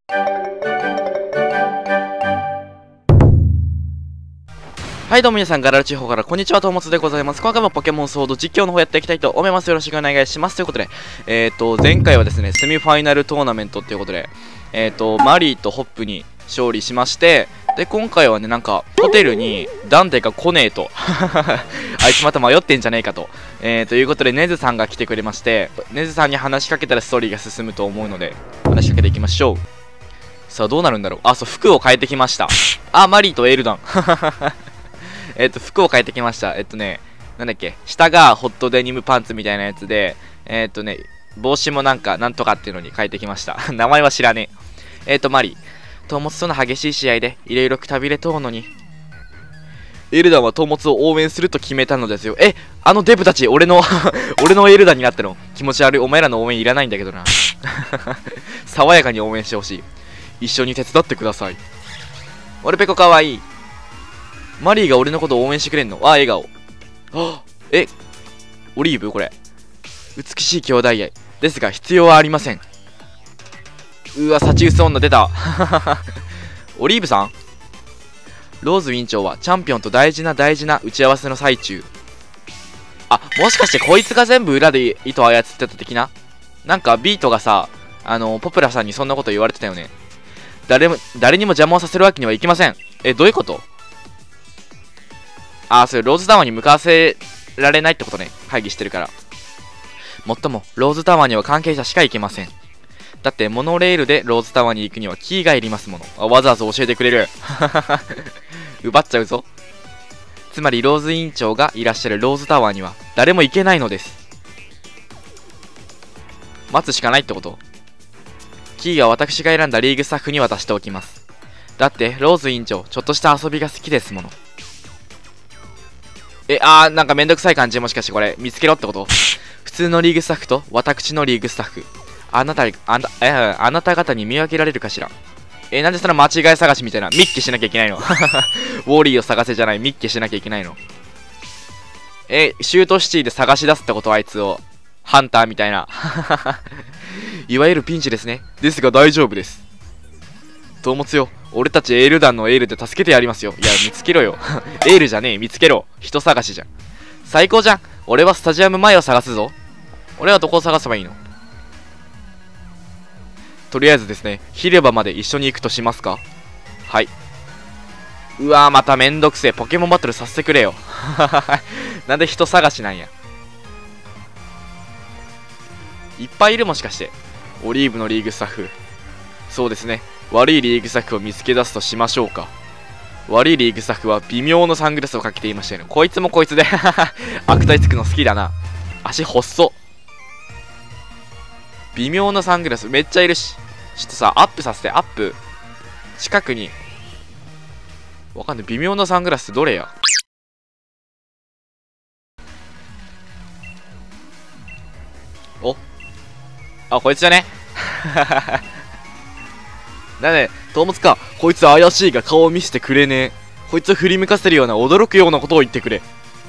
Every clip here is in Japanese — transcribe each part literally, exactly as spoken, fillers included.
はい、どうも皆さん、ガラル地方からこんにちは、とうもつでございます。今回もポケモンソード実況の方やっていきたいと思います。よろしくお願いします。ということで、えっと、前回はですね、セミファイナルトーナメントっていうことで、えっと、マリーとホップに勝利しまして、で、今回はね、なんか、ホテルにダンテが来ねえと。あいつまた迷ってんじゃねえかと。えー、ということで、ネズさんが来てくれまして、ネズさんに話しかけたらストーリーが進むと思うので、話しかけていきましょう。さあ、どうなるんだろう。あ、そう、服を変えてきました。あ、マリーとエルダン。えっと、服を変えてきました。えっとね、なんだっけ、下がホットデニムパンツみたいなやつで、えっとね、帽子もなんか、なんとかっていうのに変えてきました。名前は知らねえ。えっと、マリー。トウモツとの激しい試合で、いろいろくたびれとうのに。エルダンはトウモツを応援すると決めたのですよ。え、あのデブたち、俺の、俺のエルダンになったの。気持ち悪い。お前らの応援いらないんだけどな。爽やかに応援してほしい。一緒に手伝ってください。俺ペコかわいい。マリーが俺のことを応援してくれんの。あ、笑顔。あ、え、オリーブこれ。美しい兄弟愛。ですが、必要はありません。うわ、幸薄女出た。オリーブさん？ローズ委員長はチャンピオンと大事な大事な打ち合わせの最中。あ、もしかしてこいつが全部裏で糸操ってた的な？なんかビートがさ、あの、ポプラさんにそんなこと言われてたよね。誰も、誰にも邪魔をさせるわけにはいきません。え、どういうこと？ああ、それローズタワーに向かわせられないってことね。会議してるから。もっとも、ローズタワーには関係者しか行けません。だって、モノレールでローズタワーに行くにはキーがいりますもの。あ、わざわざ教えてくれる。奪っちゃうぞ。つまり、ローズ委員長がいらっしゃるローズタワーには誰も行けないのです。待つしかないってこと？キーは私が選んだリーグスタッフに渡しておきます。だって、ローズ委員長、ちょっとした遊びが好きですもの。え、あー、なんかめんどくさい感じ。もしかしてこれ、見つけろってこと？普通のリーグスタッフと、私のリーグスタッフ。あなた、あな、え、あなた方に見分けられるかしら？え、なんでそんな間違い探しみたいな、ミッケしなきゃいけないの？ウォーリーを探せじゃない、ミッケしなきゃいけないの？え、シュートシティで探し出すってこと？あいつを。ハンターみたいな。いわゆるピンチですね。ですが大丈夫です。トウモツよ。俺たちエール団のエールで助けてやりますよ。いや、見つけろよ。エールじゃねえ、見つけろ。人探しじゃん。最高じゃん。俺はスタジアム前を探すぞ。俺はどこを探せばいいの？とりあえずですね、広場まで一緒に行くとしますか？はい。うわー、まためんどくせえ。ポケモンバトルさせてくれよ。なんで人探しなんや。いっぱいいるもしかして。オリーブのリーグスタッフ。そうですね。悪いリーグスタッフを見つけ出すとしましょうか。悪いリーグスタッフは微妙なサングラスをかけていましたよね。こいつもこいつで悪態つくの好きだな。足細っ。微妙なサングラスめっちゃいるし。ちょっとさ、アップさせて、アップ。近くに。わかんない。微妙なサングラスってどれや？お、あ、こいつじゃね。だね、トウモツか。こいつ怪しいが顔を見せてくれねえ。こいつを振り向かせるような驚くようなことを言ってくれ。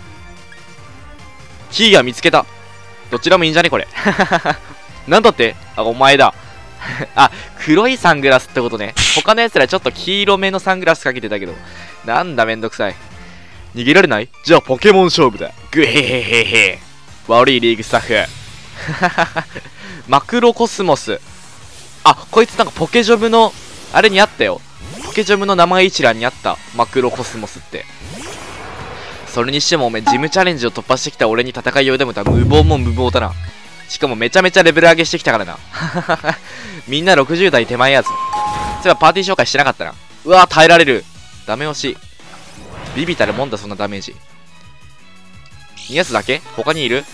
キーが見つけた。どちらもいいんじゃねこれ。なんだって？あ、お前だ。あ、黒いサングラスってことね。他のやつらちょっと黄色めのサングラスかけてたけど。なんだめんどくさい。逃げられない？じゃあポケモン勝負だ。グヘヘヘヘ。悪いリーグスタッフ。マクロコスモス。あ、こいつなんかポケジョブの、あれにあったよ。ポケジョブの名前一覧にあった。マクロコスモスって。それにしてもおめえ、ジムチャレンジを突破してきた俺に戦いを挑むとは無謀も無謀だな。しかもめちゃめちゃレベル上げしてきたからな。みんなろくじゅう代手前やつ。そういえばパーティー紹介してなかったな。うわー、耐えられる。ダメ押し。ビビたるもんだ、そんなダメージ。ニヤスだけ？他にいる？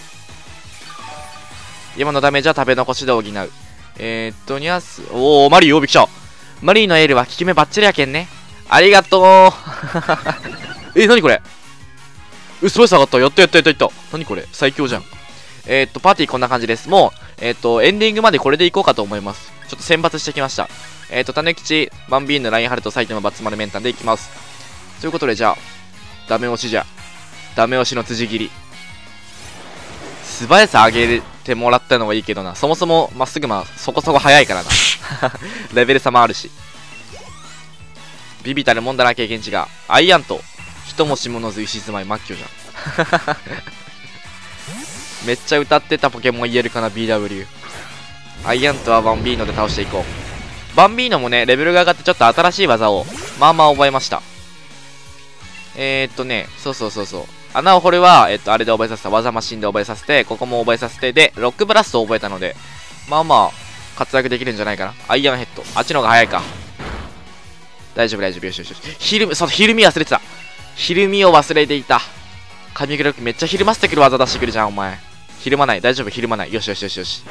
今のダメージは食べ残しで補う。えー、っと、ニャス、おー、マリー曜日来た。マリーのエールは効き目バッチリやけんね。ありがとう。え、なにこれ？う、すごい下がった。やったやったやったやった。なにこれ？最強じゃん。えー、っと、パーティーこんな感じです。もう、えー、っと、エンディングまでこれでいこうかと思います。ちょっと選抜してきました。えー、っと、タネキチ、バンビーヌ、ラインハルト、埼玉バツマルメンタンでいきます。ということで、じゃあ、ダメ押しじゃ。ダメ押しの辻切り。素早さ上げててもらったのはいいけどな。そもそもまっすぐまそこそこ速いからな。レベル差もあるし。ビビたるもんだな、経験値が。アイアント。人も下のず牛住まい末期じゃん。めっちゃ歌ってたポケモン言えるかな、ビーダブリュー。アイアントはバンビーノで倒していこう。バンビーノもね、レベルが上がってちょっと新しい技を、まあまあ覚えました。えー、っとね、そうそうそうそう。穴を掘るは、えっと、あれで覚えさせた。技マシンで覚えさせて、ここも覚えさせて、で、ロックブラストを覚えたので、まあまあ、活躍できるんじゃないかな。アイアンヘッド。あっちの方が早いか。大丈夫大丈夫。よしよしよし。ひる、そう、ひるみ忘れてた。ひるみを忘れていた。神黒くめっちゃひるませてくる技出してくるじゃん、お前。ひるまない。大丈夫、ひるまない。よしよしよしよし。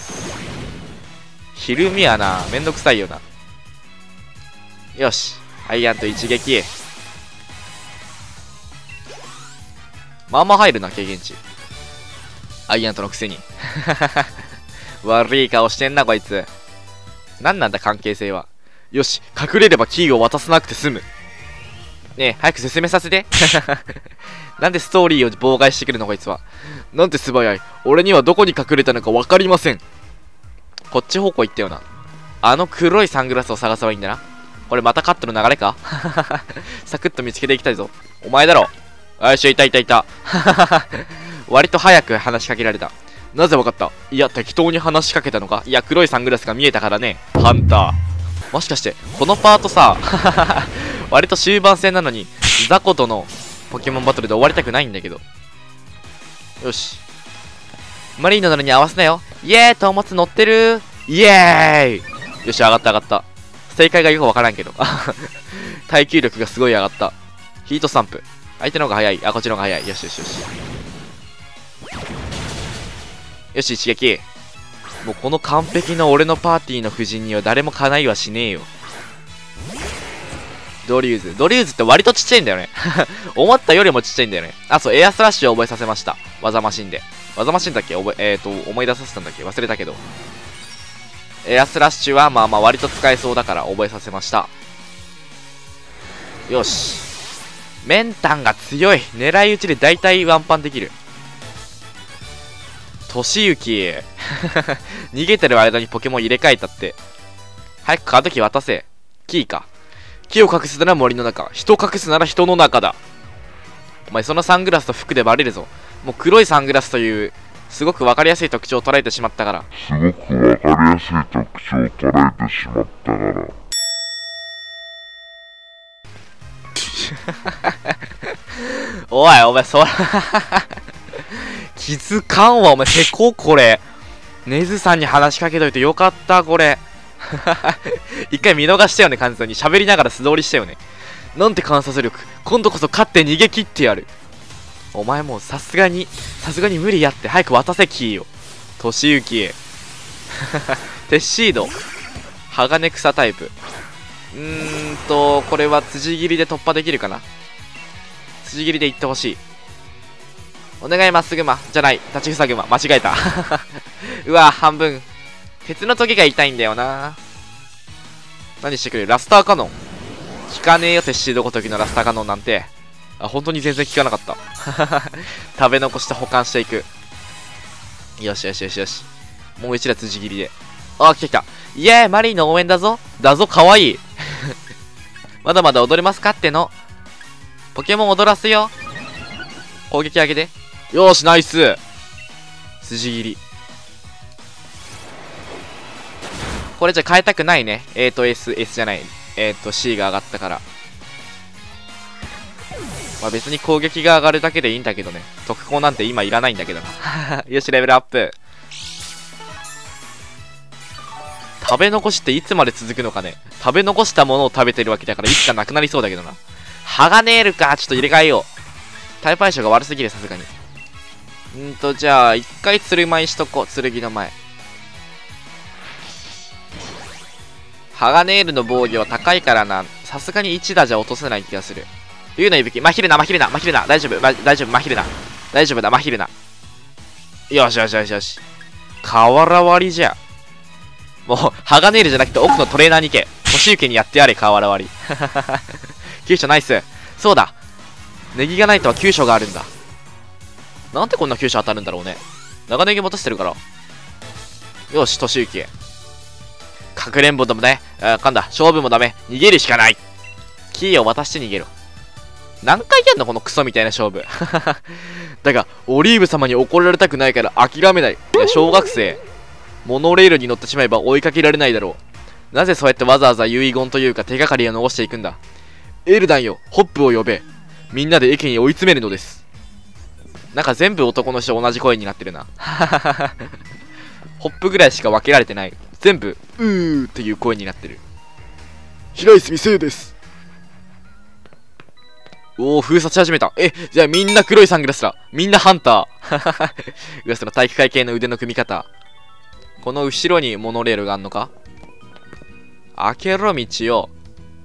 ひるみやな。めんどくさいよな。よし。アイアンと一撃。まあまあ入るな、経験値。アイアントのくせに。悪い顔してんな、こいつ。なんなんだ、関係性は。よし、隠れればキーを渡さなくて済む。ねえ、早く進めさせて。なんでストーリーを妨害してくるの、こいつは。なんて素早い。俺にはどこに隠れたのか分かりません。こっち方向行ったよな。あの黒いサングラスを探せばいいんだな。これまたカットの流れか。サクッと見つけていきたいぞ。お前だろ。よし、いたいたいた。割と早く話しかけられた。なぜわかった？いや、適当に話しかけたのか？いや、黒いサングラスが見えたからね。ハンター。もしかして、このパートさ、割と終盤戦なのに、ザコとのポケモンバトルで終わりたくないんだけど。よし。マリーノなのに合わせなよ。イエーイ、トーマツ乗ってるイエーイ。よし、上がった上がった。正解がよくわからんけど。耐久力がすごい上がった。ヒートスタンプ。相手の方が早い。あ、こっちの方が早い。よしよしよし。よし、一撃。もうこの完璧な俺のパーティーの夫人には誰も叶いはしねえよ。ドリューズ。ドリューズって割とちっちゃいんだよね。思ったよりもちっちゃいんだよね。あ、そう、エアスラッシュを覚えさせました。技マシンで。技マシンだっけ覚え、えーと、思い出させたんだっけ忘れたけど。エアスラッシュはまあまあ割と使えそうだから覚えさせました。よし。メンタンが強い。狙い撃ちで大体ワンパンできる。としゆき。逃げてる間にポケモン入れ替えたって。早くカードキー渡せ。キーか。木を隠すなら森の中。人を隠すなら人の中だ。お前そのサングラスと服でバレるぞ。もう黒いサングラスという、すごく分かりやすい特徴を捉えてしまったから。 すごく分かりやすい特徴を捉えてしまったから。 おい、お前、そら気づかんわ、お前、せここれ。ネズさんに話しかけといてよかった、これ。一回見逃したよね、完全に。喋りながら素通りしたよね。なんて観察力。今度こそ勝って逃げ切ってやる。お前もうさすがに、さすがに無理やって。早く渡せ、キーを。としゆき。テッシード。鋼草タイプ。うーんと、これは辻切りで突破できるかな。辻切りで行ってほしい。お願い、まっすぐま。じゃない。立ちふさぐま。間違えた。うわ、半分。鉄の時が痛いんだよな。何してくれる？ラスターカノン。効かねえよ、テッシードごときのラスターカノンなんて。あ、本当に全然効かなかった。食べ残して保管していく。よしよしよしよし。もう一打辻切りで。あ、来た来た。イエーイ、マリーの応援だぞ。だぞ、かわいい。まだまだ踊れますかっての。ポケモン踊らすよ。攻撃上げて。よーし、ナイス。辻切り。これじゃ変えたくないね。A と S、S じゃない。えっと、C が上がったから。まあ別に攻撃が上がるだけでいいんだけどね。特攻なんて今いらないんだけどな。よし、レベルアップ。食べ残しっていつまで続くのかね。食べ残したものを食べてるわけだからいつかなくなりそうだけどな。ハガネールか。ちょっと入れ替えよう。タイプ相性が悪すぎる、さすがに。んーと、じゃあ、一回鶴舞しとこう。剣の前。ハガネールの防御は高いからな。さすがにいち打じゃ落とせない気がする。竜の息吹。マヒルナ、マヒルナ、マヒルナ。大丈夫、ま、大丈夫、マヒルナ。大丈夫だ、マヒルナ。よしよしよしよし。瓦割りじゃ。もう、ハガネールじゃなくて奥のトレーナーに行け。年行けにやってやれ、瓦割り。急所ナイス。そうだ。ネギがないとは急所があるんだ。なんでこんな急所当たるんだろうね。 長ネギ持たせてるから。よし、年行。かくれんぼでもね、あかんだ。勝負もダメ。逃げるしかない。キーを渡して逃げろ。何回やんのこのクソみたいな勝負。だが、オリーブ様に怒られたくないから諦めない。いや、小学生。モノレールに乗ってしまえば追いかけられないだろう。なぜそうやってわざわざ遺言というか手がかりを残していくんだ。エルダンよ、ホップを呼べ。みんなで駅に追い詰めるのです。なんか全部男の人同じ声になってるな。ホップぐらいしか分けられてない。全部、うーっていう声になってる。 平泉聖です。 おお、封鎖し始めた。え、じゃあみんな黒いサングラスだ。みんなハンター。うわ、その体育会系の腕の組み方。この後ろにモノレールがあんのか。開けろ道を。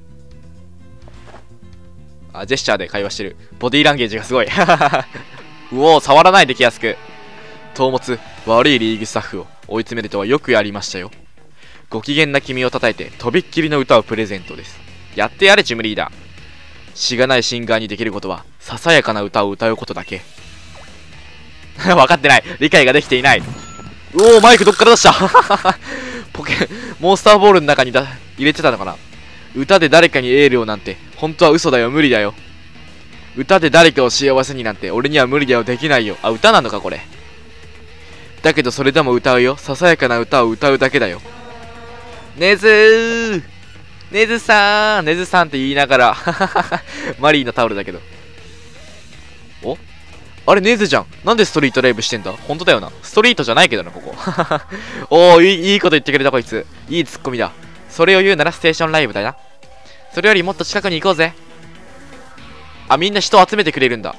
あ、ジェスチャーで会話してる。ボディーランゲージがすごい。うおー、触らないで気安く。頭物、悪いリーグスタッフを追い詰めるとはよくやりましたよ。ご機嫌な君を叩いて、とびっきりの歌をプレゼントです。やってやれ、チームリーダー。しがないシンガーにできることは、ささやかな歌を歌うことだけ。分かってない。理解ができていない。うおー、マイクどっから出した。ポケ、モンスターボールの中にだ入れてたのかな。歌で誰かにエールをなんて、本当は嘘だよ、無理だよ。歌で誰かを幸せになんて、俺には無理だよ、できないよ。あ、歌なのか、これ。だけどそれでも歌うよ。ささやかな歌を歌うだけだよ。ネズーネズさんネズさんって言いながら。マリーのタオルだけど。おあれネズじゃん。なんでストリートライブしてんだ。ほんとだよな。ストリートじゃないけどな、ここ。おー、いい、いいこと言ってくれたこいつ。いいツッコミだ。それを言うならステーションライブだな。それよりもっと近くに行こうぜ。あ、みんな人を集めてくれるんだ。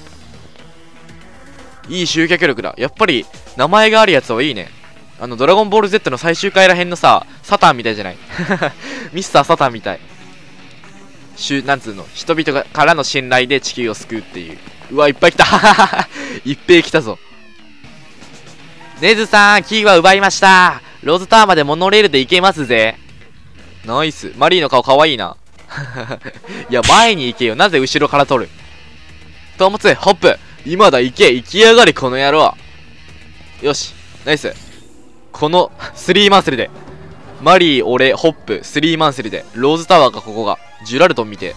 いい集客力だ。やっぱり、名前があるやつはいいね。あの、ドラゴンボール Z の最終回らへんのさ、サタンみたいじゃない。ミスターサタンみたい。しゅ、なんつうの、人々がからの信頼で地球を救うっていう。うわ、いっぱい来た。いっぺい来たぞ。ネズさん、キーは奪いました。ローズタワーまでモノレールで行けますぜ。ナイス。マリーの顔かわいいな。いや、前に行けよ。なぜ後ろから取る。トーモツ、ホップ。今だ、行け。行きやがれ、この野郎。よし。ナイス。この、スリーマンセルで。マリー、俺、ホップ、スリーマンセルで。ローズタワーがここが。ジュラルトン見て。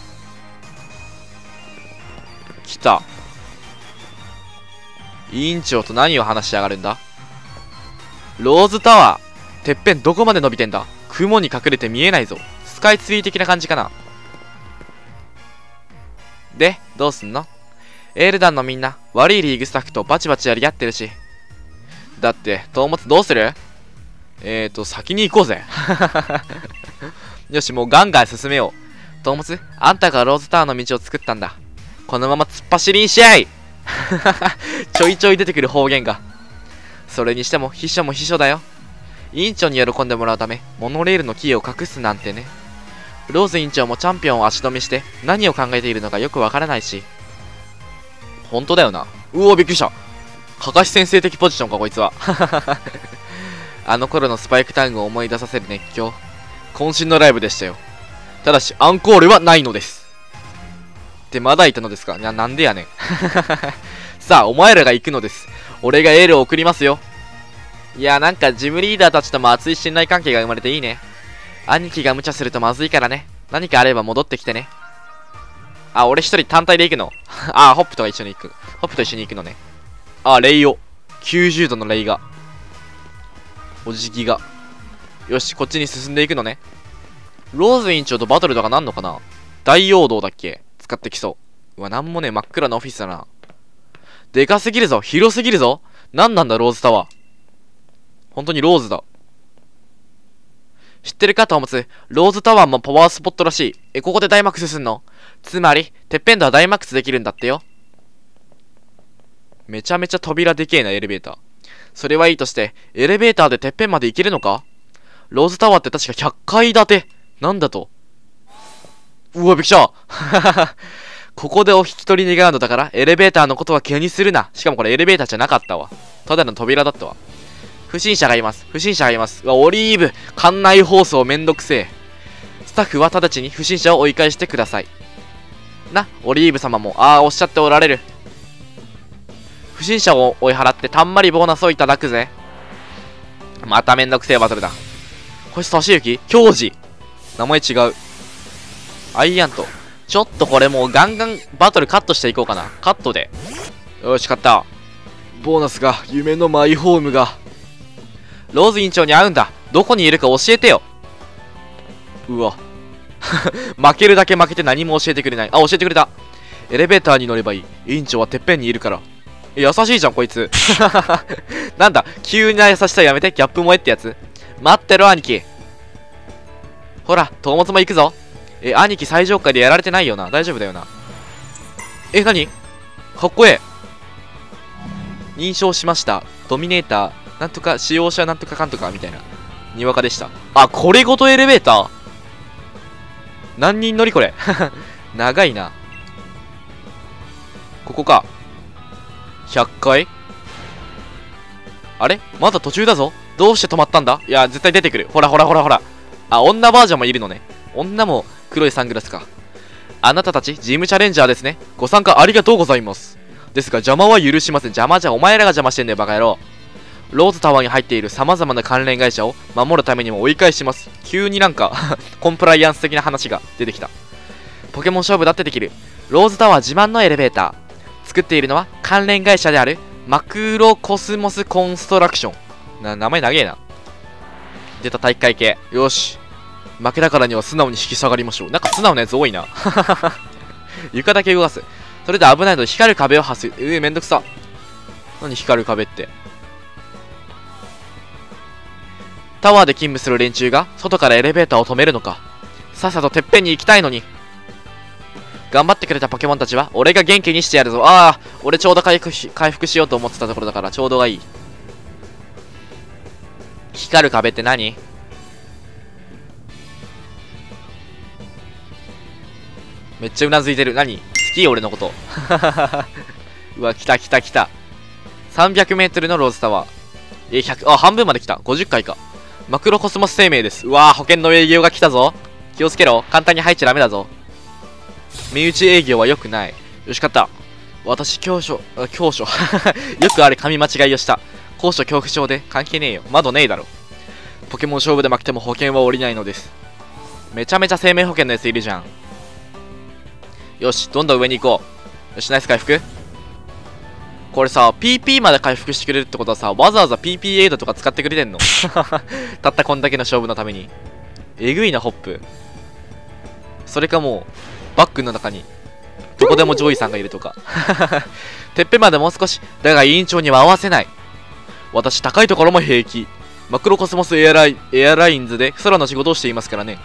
来た。委員長と何を話しやがるんだ。ローズタワー。てっぺんどこまで伸びてんだ。雲に隠れて見えないぞ。スカイツリー的な感じかな。で、どうすんの。エルダンのみんな、悪いリーグスタッフとバチバチやり合ってるし。だって、トーモツどうする。えーと、先に行こうぜ。よし、もうガンガン進めよう。トーモツ、あんたがローズタワーの道を作ったんだ。このまま突っ走りんしゃい。ちょいちょい出てくる方言が。それにしても、秘書も秘書だよ。委員長に喜んでもらうため、モノレールのキーを隠すなんてね。ローズ委員長もチャンピオンを足止めして、何を考えているのかよくわからないし。本当だよな。うおー、びっくりした。かかし先生的ポジションか、こいつは。あの頃のスパイクタウンを思い出させる熱狂。渾身のライブでしたよ。ただし、アンコールはないのです。ってまだいたのですか。な、なんでやねん。さあ、お前らが行くのです。俺がエールを送りますよ。いや、なんかジムリーダーたちとも熱い信頼関係が生まれていいね。兄貴が無茶するとまずいからね。何かあれば戻ってきてね。あ、俺一人単体で行くの。あ、ホップと一緒に行く。ホップと一緒に行くのね。あ、レイオ。きゅうじゅうどのレイが。お辞儀が。よし、こっちに進んでいくのね。ローズ委員長とバトルとかなんのかな。大陽道だっけ。使ってきそう。うわ、なんもね、真っ暗なオフィスだな。でかすぎるぞ。広すぎるぞ。なんなんだ、ローズタワー。本当にローズだ。知ってるか、トーモツ。ローズタワーもパワースポットらしい。え、ここでダイマックスすんの。つまり、てっぺんではダイマックスできるんだってよ。めちゃめちゃ扉でけえな、エレベーター。それはいいとして、エレベーターでてっぺんまで行けるのか。ローズタワーって確かひゃっかい建て。なんだと。うわ、びっくりした。ここでお引き取り願うのだから、エレベーターのことは気にするな。しかもこれエレベーターじゃなかったわ。ただの扉だったわ。不審者がいます。不審者がいます。うわ、オリーブ。館内放送めんどくせえ。スタッフは直ちに不審者を追い返してください。な、オリーブ様も、ああ、おっしゃっておられる。 不審者を追い払ってたんまりボーナスをいただくぜ。まためんどくせえバトルだ。こいつ、俊之教授。名前違う。アイアント。ちょっとこれもうガンガンバトルカットしていこうかな。カットで。よし、勝った。 ボーナスが、夢のマイホームが。 ローズ委員長に会うんだ。どこにいるか教えてよ。うわ。負けるだけ負けて何も教えてくれない。あ、教えてくれた。エレベーターに乗ればいい。委員長はてっぺんにいるから。優しいじゃん、こいつ。なんだ、急な優しさやめて、ギャップ萌えってやつ。待ってろ、兄貴。ほら、トーモツも行くぞ。え、兄貴最上階でやられてないよな。大丈夫だよな。え、何かっこええ。認証しました。ドミネーター、なんとか、使用者なんとかかんとか、みたいな。にわかでした。あ、これごとエレベーター何人乗りこれ。長いな。ここか。ひゃっかいあれまだ途中だぞ。どうして止まったんだ。いや、絶対出てくる。ほらほらほらほら。あ、女バージョンもいるのね。女も黒いサングラスか。あなたたち、ジムチャレンジャーですね。ご参加ありがとうございます。ですが、邪魔は許しません。邪魔じゃお前らが邪魔してんだよ、バカ野郎。ローズタワーに入っている様々な関連会社を守るためにも追い返します。急になんか、コンプライアンス的な話が出てきた。ポケモン勝負だってできる。ローズタワー自慢のエレベーター。作っているのは関連会社であるマクロコスモスコンストラクション。な、名前長えな。出た体育会系。よし。負けたからには素直に引き下がりましょう。なんか素直なやつ多いな。床だけ動かす。それで危ないので光る壁を発す。えー、めんどくさ。何光る壁って。タワーで勤務する連中が外からエレベーターを止めるのか。さっさとてっぺんに行きたいのに。頑張ってくれたポケモンたちは俺が元気にしてやるぞ。ああ、俺ちょうど回復し、回復しようと思ってたところだからちょうどがいい。光る壁って何？めっちゃうなずいてる。何？好き？俺のこと。うわ、来た来た来た。さんびゃくメートルのローズタワー。え、ひゃく、あ、半分まで来た。ごじゅっかいか。マクロコスモス生命です。うわー、保険の営業が来たぞ。気をつけろ。簡単に入っちゃダメだぞ。身内営業は良くない。よし、勝った。私、教書、あ、教書。よくある噛み間違いをした。高所恐怖症で関係ねえよ。窓ねえだろ。ポケモン勝負で負けても保険は下りないのです。めちゃめちゃ生命保険のやついるじゃん。よし、どんどん上に行こう。よし、ナイス回復。これさ、ピーピー まで回復してくれるってことはさ、わざわざ ピーピー エイドとか使ってくれてんの？たったこんだけの勝負のために。えぐいな、ホップ。それかもう、バッグの中に、どこでもジョイさんがいるとか。てっぺんまでもう少し。だが委員長には合わせない。私、高いところも平気。マクロコスモスエアライエアラインズで空の仕事をしていますからね。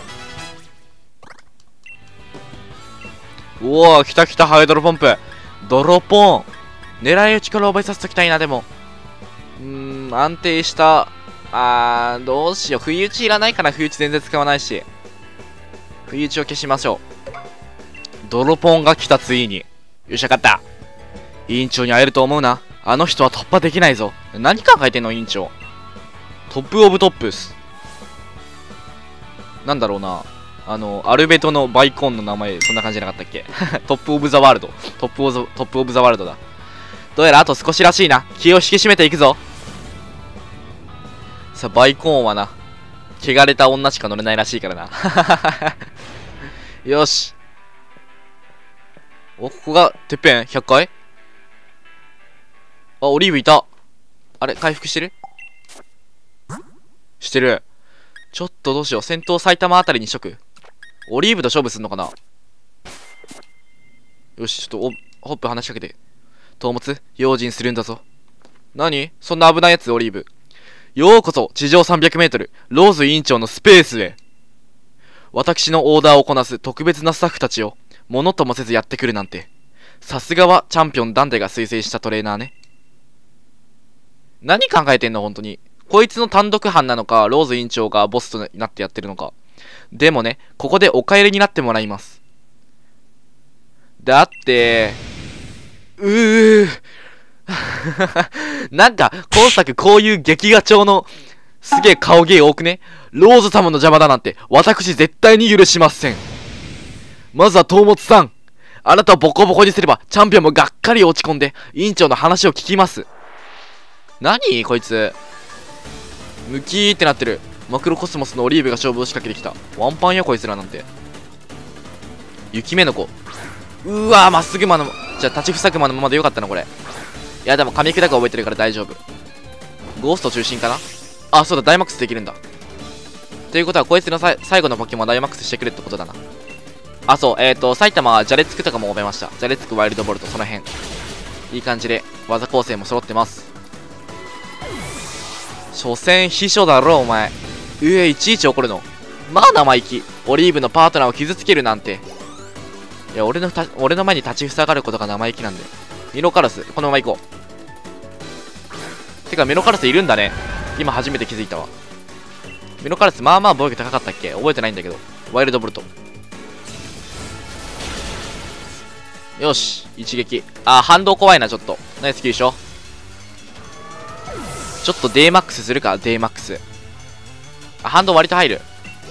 うおー、来た来た、ハイドロポンプ。ドロポン。狙い撃ちから覚えさせときたいな、でも。うーん、安定した。あー、どうしよう。不意打ちいらないかな。不意打ち全然使わないし。不意打ちを消しましょう。ドロポンが来た、ついに。よっしゃ、勝った。委員長に会えると思うな。あの人は突破できないぞ。何考えてんの、委員長。トップオブトップス。なんだろうな。あの、アルベトのバイコンの名前、そんな感じじゃなかったっけ？トップオブザワールド。トップオブ、トップオブザワールドだ。どうやらあと少しらしいな。気を引き締めていくぞ。さあ、バイコーンはな、汚れた女しか乗れないらしいからな。よし。お、ここが、てっぺん ひゃっかい？ あ、オリーブいた。あれ、回復してる？してる。ちょっとどうしよう。先頭埼玉あたりにしとく。オリーブと勝負すんのかな？よし、ちょっとお、ホップ話しかけて。トーモツ、用心するんだぞ。何？そんな危ないやつ、オリーブ。ようこそ、地上さんびゃくメートル、ローズ委員長のスペースへ。私のオーダーをこなす特別なスタッフたちを、ものともせずやってくるなんて。さすがはチャンピオンダンテが推薦したトレーナーね。何考えてんの、本当に。こいつの単独犯なのか、ローズ委員長がボスとなってやってるのか。でもね、ここでお帰りになってもらいます。だって、うーなんか、今作こういう劇画調の、すげえ顔芸多くね？ローズ様の邪魔だなんて、私絶対に許しません。まずは、トーモツさん。 あなたをボコボコにすればチャンピオンもがっかり落ち込んで委員長の話を聞きます。何こいつムキーってなってる。マクロコスモスのオリーブが勝負を仕掛けてきた。ワンパンよこいつらなんて。雪目の子、うわーまっすぐまの、じゃあ立ちふさぐまのままでよかったなこれ。いやでも噛み砕く覚えてるから大丈夫。ゴースト中心かな。あ、そうだ、ダイマックスできるんだ。ということはこいつのさ最後のポケモンはダイマックスしてくれってことだな。あ、そう、えっ、ー、と埼玉はジャレツクとかも覚えました。ジャレツク、ワイルドボルト、その辺いい感じで技構成も揃ってます。所詮秘書だろお前。うえ、いちいち怒るのまあ生意気。オリーブのパートナーを傷つけるなんて。いや俺のた俺の前に立ちふさがることが生意気なんで。ミノカラスこのまま行こう。てかミノカラスいるんだね。今初めて気づいたわ。ミノカラスまあまあ防御高かったっけ、覚えてないんだけど。ワイルドボルト、よし一撃。あー反動怖いなちょっと。ナイス急所。ちょっと デーマックス するか。 デーマックス あ、反動割と入る。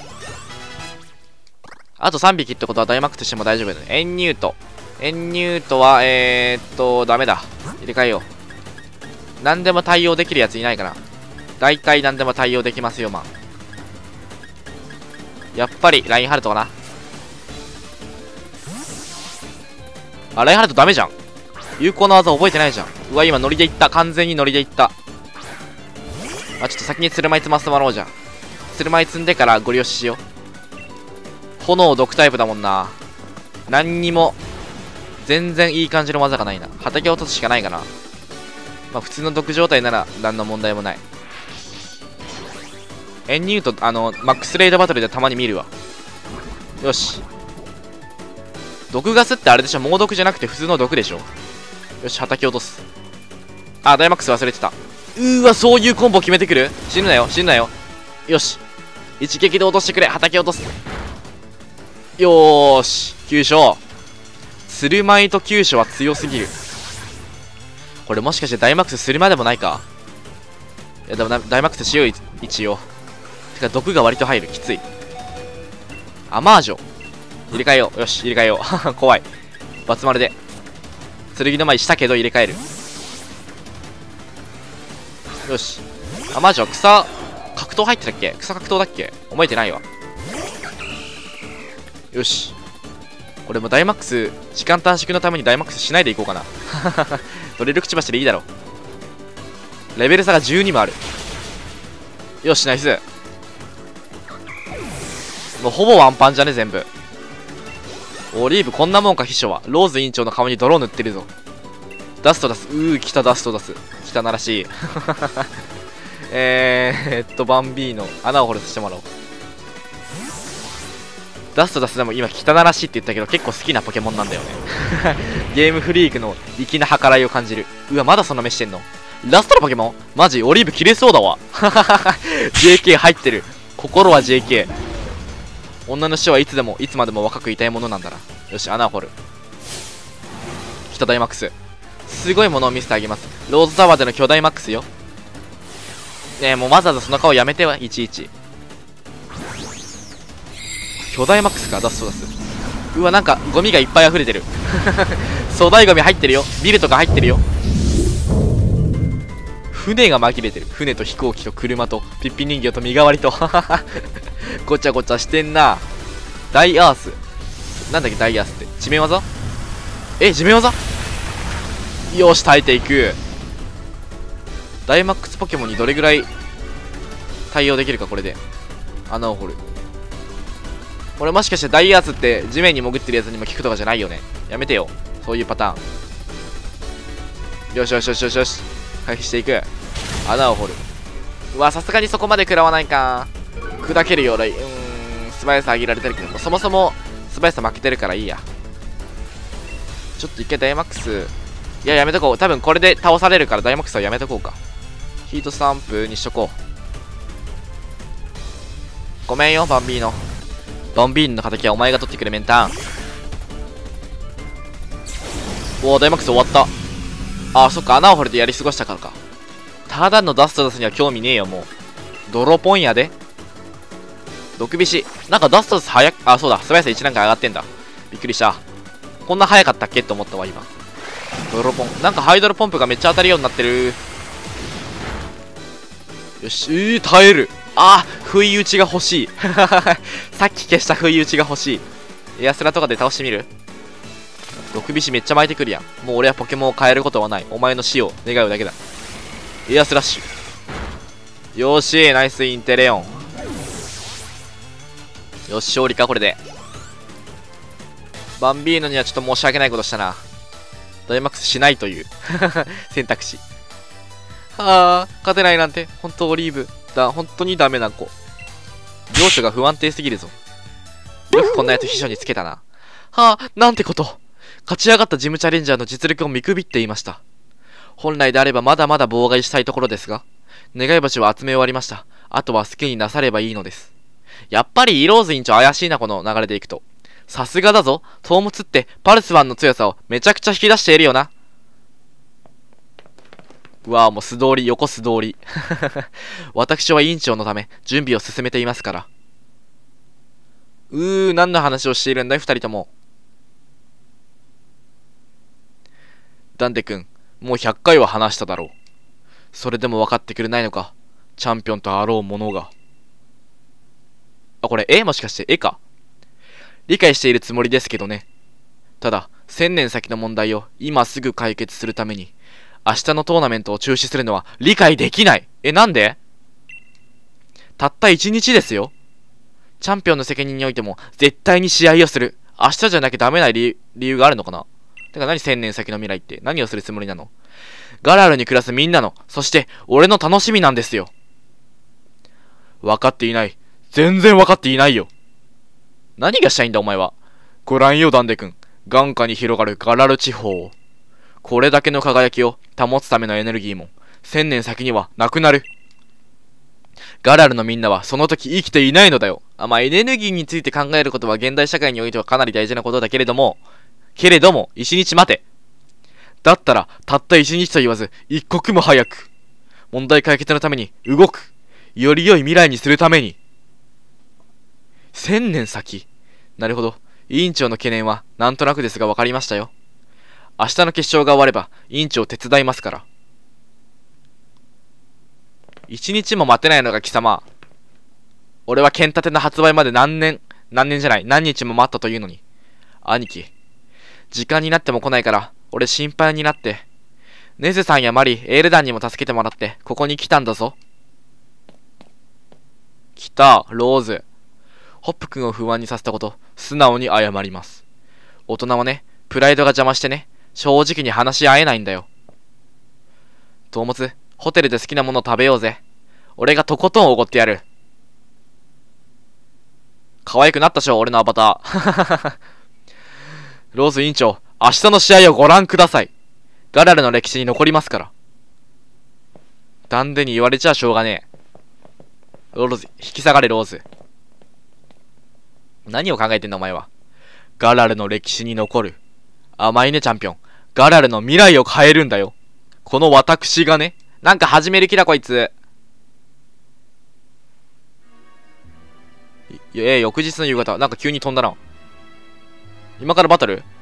あとさんびきってことはダイマックスしても大丈夫だね。エンニュート。エンニュートは、えーっと、ダメだ。入れ替えよう。何でも対応できるやついないかな。大体何でも対応できますよ、まあ。やっぱり、ラインハルトかな。あ、ラインハルトダメじゃん。有効な技覚えてないじゃん。うわ、今ノリでいった。完全にノリでいった。あ、ちょっと先に鶴舞積ませてもらおうじゃん。鶴舞積んでからゴリ押ししよう。炎毒タイプだもんな。何にも全然いい感じの技がないな。畑を落とすしかないかな。まあ普通の毒状態なら何の問題もない。エンニュート、あのマックスレイドバトルでたまに見るわ。よし、毒ガスってあれでしょ、猛毒じゃなくて普通の毒でしょ。よし、畑落とす。あ、ダイマックス忘れてた。うーわ、そういうコンボ決めてくる。死ぬなよ死ぬなよ。よし、一撃で落としてくれ。畑落とす。よーし、急所。鶴舞と急所は強すぎる。これもしかしてダイマックスするまでもないか。いやでもダイマックスしよう一応。てか毒が割と入る。きつい。アマージョ入れ替えよう。よし入れ替えよう怖い。バツ丸で剣の前したけど入れ替える。よし、アマージョ草格闘入ってたっけ。草格闘だっけ、覚えてないわ。よし、これもダイマックス時間短縮のためにダイマックスしないでいこうかなドレル口橋でいいだろ。レベル差がじゅうにもある。よしナイス。もうほぼワンパンじゃね全部。オリーブこんなもんか。秘書はローズ委員長の顔に泥塗ってるぞ。ダスト出す。うー来た、ダスト出す。汚らしいえーっとバンビーノ穴を掘らせてもらおう。ダスト出す。でも今汚らしいって言ったけど結構好きなポケモンなんだよねゲームフリークの粋な計らいを感じる。うわまだそんな目してんの。ラストのポケモンマジオリーブ切れそうだわジェーケー 入ってる。心は ジェーケー。 女の人はいつでもいつまでも若くいたいものなんだな。よし穴を掘る。来たダイマックス。すごいものを見せてあげます。ローズタワーでの巨大マックスよ。ねえもうわざわざその顔やめてはいちいち。巨大マックスか。出す出す。うわなんかゴミがいっぱい溢れてる粗大ゴミ入ってるよ。ビルとか入ってるよ。船が紛れてる。船と飛行機と車とピッピ人形と身代わりとごちゃごちゃしてんな。ダイアースなんだっけ。ダイアースって地面技。え地面技。よし耐えていく。ダイマックスポケモンにどれぐらい対応できるか。これで穴を掘る。これもしかしてダイアースって地面に潜ってるやつにも効くとかじゃないよね。やめてよそういうパターン。よしよしよしよしよし回避していく。穴を掘る。うわさすがにそこまで食らわないか。砕けるようなうーん素早さ上げられてるけど、そもそも素早さ負けてるからいいや。ちょっと一回ダイマックス、いややめとこう。多分これで倒されるからダイマックスはやめとこうか。ヒートスタンプにしとこう。ごめんよバンビーノ。バンビーノの敵はお前が取ってくれメンターン。おおダイマックス終わった。あーそっか穴を掘れてやり過ごしたからか。ただのダストダスには興味ねえよもう。泥ポンやで。毒菱なんかダストダス早く、あそうだ素早さいち段階上がってんだ。びっくりした。 こんな速かったっけって思ったわ、今。ドロポン。なんかハイドロポンプがめっちゃ当たるようになってる。よし、えー、耐える。あー、不意打ちが欲しい。さっき消した不意打ちが欲しい。エアスラとかで倒してみる？毒菱めっちゃ巻いてくるやん。もう俺はポケモンを変えることはない。お前の死を願うだけだ。エアスラッシュ。よーし、ナイスインテレオン。よし、勝利か、これで。バンビーノにはちょっと申し訳ないことしたな。ダイマックスしないという選択肢。はあ、勝てないなんて、本当オリーブ。だ、本当にダメな子。両手が不安定すぎるぞ。よくこんなやつ秘書につけたな。はあ、なんてこと。勝ち上がったジムチャレンジャーの実力を見くびっていました。本来であればまだまだ妨害したいところですが、願い星を集め終わりました。あとは好きになさればいいのです。やっぱりイローズ委員長怪しいな、この流れでいくと。さすがだぞ。トームツってパルスワンの強さをめちゃくちゃ引き出しているよな。うわぁ、もう素通り、横素通り。私は委員長のため準備を進めていますから。うー、何の話をしているんだい、二人とも。ダンデ君、もうひゃっかいは話しただろう。それでも分かってくれないのか。チャンピオンとあろうものが。あ、これ絵もしかして絵か。理解しているつもりですけどね。ただ、千年先の問題を今すぐ解決するために、明日のトーナメントを中止するのは理解できない。え、なんで？たった一日ですよ。チャンピオンの責任においても絶対に試合をする。明日じゃなきゃダメな理由があるのかな。てか何千年先の未来って何をするつもりなの？ガラルに暮らすみんなの、そして俺の楽しみなんですよ。分かっていない。全然分かっていないよ。何がしたいんだお前は。ご覧よダンデ君。眼下に広がるガラル地方を。これだけの輝きを保つためのエネルギーも千年先にはなくなる。ガラルのみんなはその時生きていないのだよ。あ、まあエネルギーについて考えることは現代社会においてはかなり大事なことだけれども、けれども一日待て。だったらたった一日と言わず一刻も早く問題解決のために動く。より良い未来にするために。千年先。なるほど。委員長の懸念はなんとなくですが分かりましたよ。明日の決勝が終われば委員長手伝いますから。一日も待てないのが貴様。俺は剣立ての発売まで何年何年じゃない何日も待ったというのに。兄貴、時間になっても来ないから俺心配になって、ネズさんやマリ、エールダンにも助けてもらってここに来たんだぞ。来た、ローズ。ホップ君を不安にさせたこと、素直に謝ります。大人はね、プライドが邪魔してね、正直に話し合えないんだよ。トーモツ、ホテルで好きなもの食べようぜ。俺がとことんおごってやる。可愛くなったでしょ、俺のアバター。ローズ委員長、明日の試合をご覧ください。ガラルの歴史に残りますから。ダンデに言われちゃしょうがねえ。ローズ、引き下がれローズ。何を考えてんだお前は。ガラルの歴史に残る。甘いねチャンピオン。ガラルの未来を変えるんだよ。この私がね。なんか始める気だこいつ。いや、翌日の夕方、なんか急に飛んだな。今からバトル？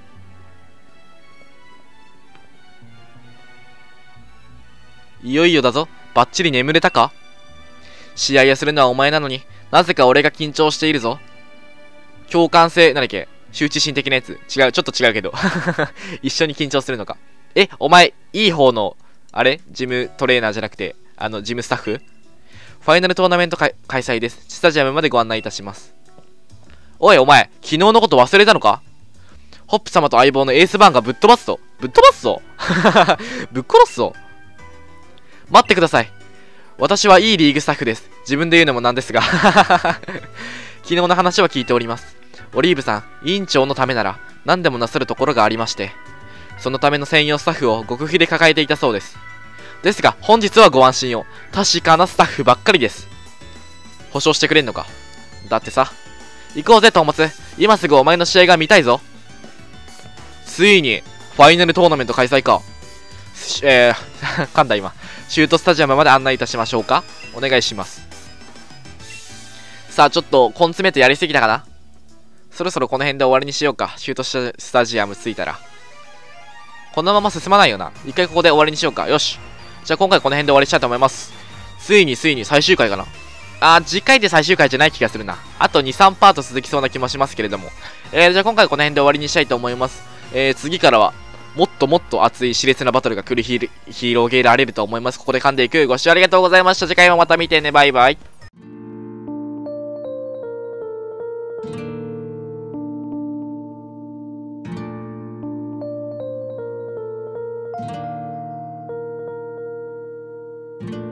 いよいよだぞ。バッチリ眠れたか？試合をするのはお前なのになぜか俺が緊張しているぞ。共感性、なんだっけ、羞恥心的なやつ。違う、ちょっと違うけど。一緒に緊張するのか。え、お前、いい方の、あれジムトレーナーじゃなくて、あの、ジムスタッフ？ファイナルトーナメント開催です。スタジアムまでご案内いたします。おい、お前、昨日のこと忘れたのか？ホップ様と相棒のエースバーンがぶっ飛ばすぞ。ぶっ飛ばすぞ。ぶっ殺すぞ。待ってください。私はいいリーグスタッフです。自分で言うのもなんですが。昨日の話は聞いております。オリーブさん、委員長のためなら何でもなさるところがありまして、そのための専用スタッフを極秘で抱えていたそうです。ですが、本日はご安心を。確かなスタッフばっかりです。保証してくれんのか？だってさ。行こうぜ、トーマツ。今すぐお前の試合が見たいぞ。ついに、ファイナルトーナメント開催か。えー、噛んだ今。シュートスタジアムまで案内いたしましょうか。お願いします。さあ、ちょっと、根詰めてやりすぎたかな。 そろそろこの辺で終わりにしようか。シュートスタジアム着いたら。このまま進まないよな。一回ここで終わりにしようか。よし。じゃあ今回この辺で終わりにしたいと思います。ついについに最終回かな。あー、次回で最終回じゃない気がするな。あとに、さんパート続きそうな気もしますけれども。えー、じゃあ今回この辺で終わりにしたいと思います。えー、次からは、もっともっと熱い熾烈なバトルが繰り広げられると思います。ここで噛んでいく。ご視聴ありがとうございました。次回もまた見てね。バイバイ。you